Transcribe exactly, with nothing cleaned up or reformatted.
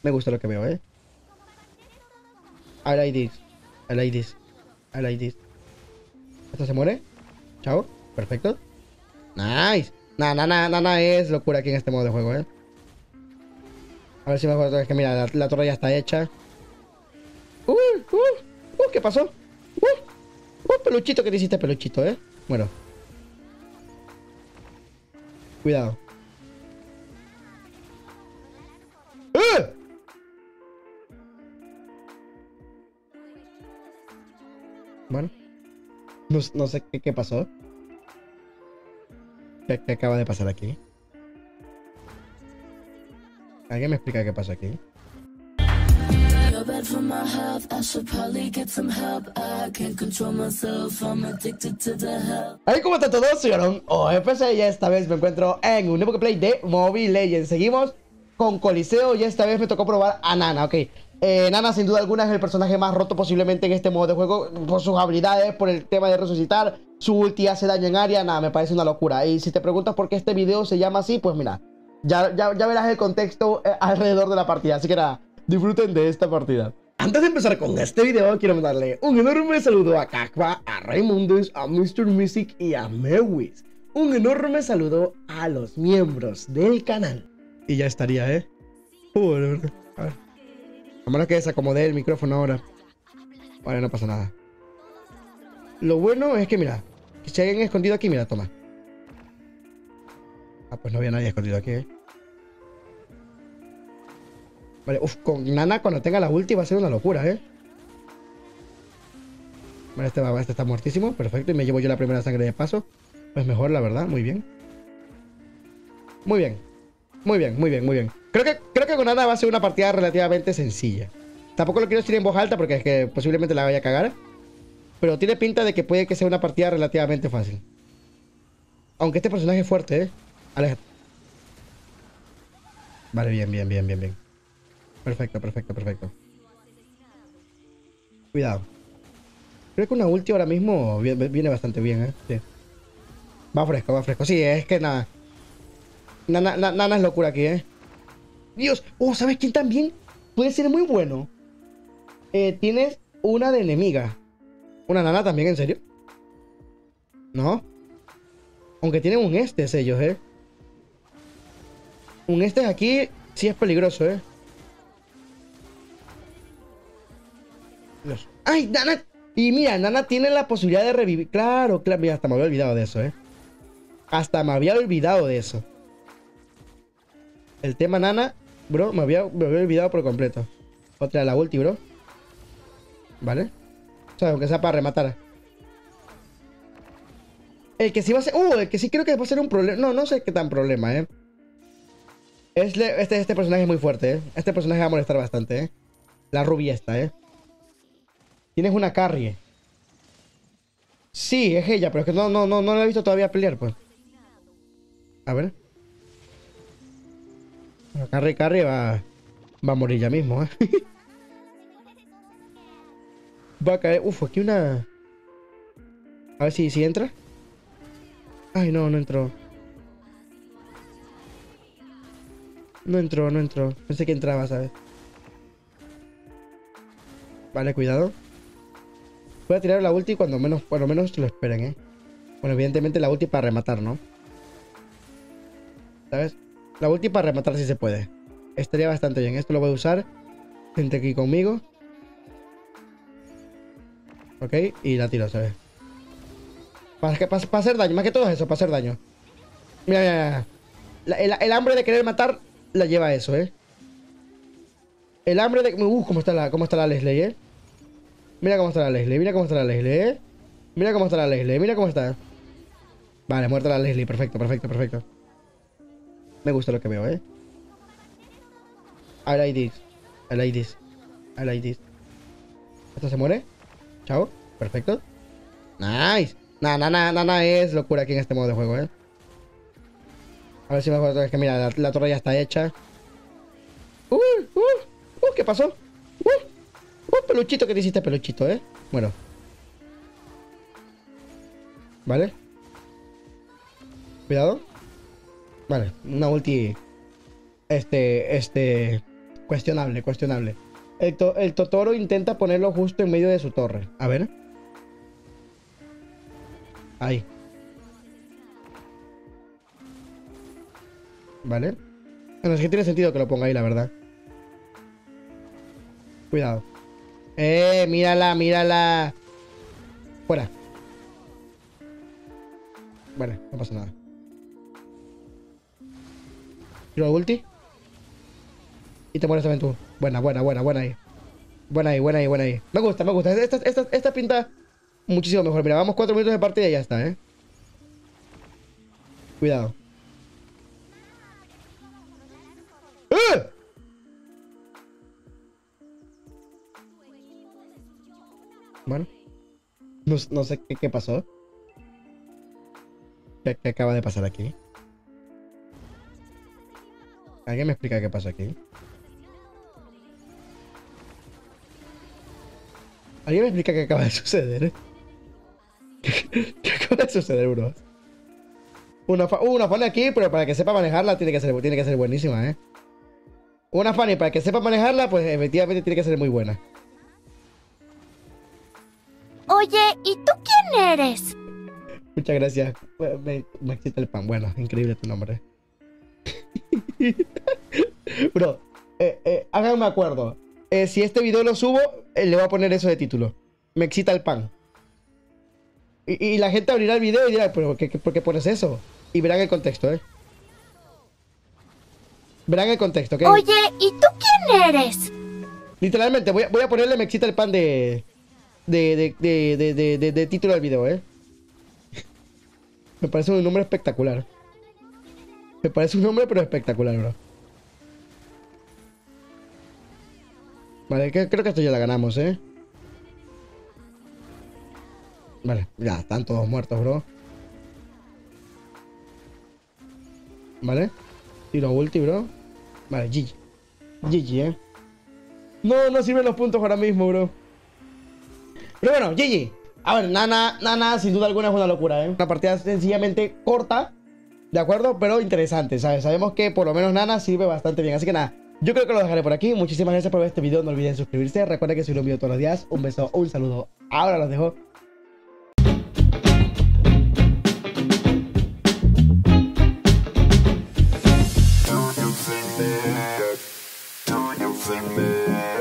Me gusta lo que veo, ¿eh? I like this. I like this. I like this. ¿Esto se muere? Chao. Perfecto. Nice. Nah, nah, nah, nah, nah, es locura aquí en este modo de juego, ¿eh? A ver si me acuerdo. Es que mira, la, la torre ya está hecha. Uh, uh, uh, ¿qué pasó? Uh, uh, peluchito, ¿qué te hiciste, peluchito, eh? Bueno. Cuidado. ¡Uh! Bueno. No, no sé qué, qué pasó. ¿Qué, ¿Qué acaba de pasar aquí? ¿Alguien me explica qué pasa aquí? Ahí, ¿cómo está todo? Soy Aaron O F C y esta vez me encuentro en un nuevo gameplay de Mobile Legends. Seguimos con Coliseo y esta vez me tocó probar a Nana, ok. Eh, Nana sin duda alguna es el personaje más roto posiblemente en este modo de juego por sus habilidades, por el tema de resucitar, su ulti hace daño en área, nada, me parece una locura. Y si te preguntas por qué este video se llama así, pues mira, ya, ya, ya verás el contexto eh, alrededor de la partida, así que nada, disfruten de esta partida. Antes de empezar con este video, quiero mandarle un enorme saludo a Kakva, a Raimundus, a mister Music y a Mewis. Un enorme saludo a los miembros del canal. Y ya estaría, ¿eh? Uh, de verdad. A ver. A menos que desacomodé el micrófono ahora. Vale, no pasa nada. Lo bueno es que, mira, si hay alguien escondido aquí, mira, toma. Ah, pues no había nadie escondido aquí, ¿eh? Vale, uff, con Nana cuando tenga la ulti va a ser una locura, ¿eh? Vale, este, va, este está muertísimo, perfecto. Y me llevo yo la primera sangre de paso. Pues mejor, la verdad, muy bien. Muy bien. Muy bien, muy bien, muy bien. Creo que, creo que con Nana va a ser una partida relativamente sencilla. Tampoco lo quiero decir en voz alta porque es que posiblemente la vaya a cagar. Pero tiene pinta de que puede que sea una partida relativamente fácil. Aunque este personaje es fuerte, ¿eh? Aléjate. Vale, bien, bien, bien, bien, bien. Perfecto, perfecto, perfecto. Cuidado. Creo que una ulti ahora mismo viene, viene bastante bien, ¿eh? Sí. Va fresco, va fresco. Sí, es que nada. Nana, na, nana es locura aquí, ¿eh? Dios. Oh, ¿sabes quién también puede ser muy bueno? Eh, tienes una de enemiga. ¿Una Nana también, en serio? No. Aunque tienen un este ellos, ¿eh? Un este aquí sí es peligroso, ¿eh? Dios. ¡Ay, Nana! Y mira, Nana tiene la posibilidad de revivir. Claro, claro. Mira, hasta me había olvidado de eso, ¿eh? Hasta me había olvidado de eso. El tema Nana, bro, me había, me había olvidado por completo. Otra la ulti, bro. ¿Vale? O sea, aunque sea para rematar. El que sí va a ser... Uh, el que sí creo que va a ser un problema. No, no sé qué tan problema, ¿eh? Es le... este, este personaje es muy fuerte, ¿eh? Este personaje va a molestar bastante, ¿eh? La rubia esta, ¿eh? Tienes una carry. Sí, es ella, pero es que no, no, no, no la he visto todavía pelear, pues. A ver. Bueno, carry, carry va... Va a morir ya mismo, ¿eh? Va a caer... Uf, aquí una... A ver si, si entra. Ay, no, no entró. No entró, no entró. Pensé que entraba, ¿sabes? Vale, cuidado. Voy a tirar la ulti cuando menos, por lo menos lo esperen, ¿eh? Bueno, evidentemente la ulti para rematar, ¿no? ¿Sabes? La ulti para rematar si se puede. Estaría bastante bien. Esto lo voy a usar. Gente aquí conmigo. Ok, y la tiro, ¿sabes? Para, que, para, para hacer daño, más que todo eso, para hacer daño. Mira, mira, mira. La, el, el hambre de querer matar la lleva a eso, ¿eh? El hambre de... Uh, cómo está la, cómo está la Leslie, ¿eh? Mira cómo está la Leslie, mira cómo está la Leslie, ¿eh? Mira cómo está la Leslie, mira cómo está. Vale, muerta la Leslie, perfecto, perfecto, perfecto. Me gusta lo que veo, ¿eh? I like this. I like this. I like this. ¿Esto se muere? Chao. Perfecto. Nice. Nah, nah, nah, nah, nah, es locura aquí en este modo de juego, ¿eh? A ver si me acuerdo. Es que mira, la, la torre ya está hecha. Uh, uh, uh, ¿qué pasó? Uh, uh, peluchito, ¿qué te hiciste, peluchito, eh? Bueno. Vale. Cuidado. Vale, una ulti. Este, este... Cuestionable, cuestionable. El, to el Totoro intenta ponerlo justo en medio de su torre. A ver. Ahí. Vale. Bueno, es que tiene sentido que lo ponga ahí, la verdad. Cuidado. Eh, mírala, mírala. Fuera. Vale, no pasa nada. Tiro el ulti. Y te mueres también tú. Buena, buena, buena, buena ahí. Buena ahí, buena ahí, buena ahí. Me gusta, me gusta. Esta, esta, esta pinta muchísimo mejor. Mira, vamos cuatro minutos de partida y ya está, ¿eh? Cuidado. ¡Eh! Bueno. No, no sé qué, qué pasó. ¿Qué, ¿Qué acaba de pasar aquí? ¿Alguien me explica qué pasa aquí? ¿Alguien me explica qué acaba de suceder? ¿Qué, qué acaba de suceder, bro? Una, fa uh, una Fanny aquí, pero para que sepa manejarla tiene que ser, tiene que ser buenísima, ¿eh? Una Fanny para que sepa manejarla, pues efectivamente tiene que ser muy buena. Oye, ¿y tú quién eres? Muchas gracias. Me, me excita el pan. Bueno, increíble tu nombre. Bro, eh, eh, háganme acuerdo. Eh, si este video lo subo, eh, le voy a poner eso de título. Me excita el pan. Y, y la gente abrirá el video y dirá, ¿pero qué, qué, por qué pones eso? Y verán el contexto, ¿eh? Verán el contexto, ¿ok? Oye, ¿y tú quién eres? Literalmente, voy a, voy a ponerle me excita el pan de... De, de, de, de, de, de, de título del video, ¿eh? Me parece un nombre espectacular. Me parece un nombre, pero espectacular, bro. Vale, que, creo que esto ya la ganamos, ¿eh? Vale, ya, están todos muertos, bro. Vale. Tiro ulti, bro. Vale, G G. G G, ¿eh? No, no sirven los puntos ahora mismo, bro. Pero bueno, G G. A ver, Nana, Nana sin duda alguna es una locura, ¿eh? Una partida sencillamente corta, ¿de acuerdo? Pero interesante, ¿sabes? Sabemos que por lo menos Nana sirve bastante bien. Así que nada, yo creo que lo dejaré por aquí. Muchísimas gracias por ver este video. No olviden suscribirse. Recuerden que soy un video todos los días. Un beso, un saludo. Ahora los dejo. Do you think me?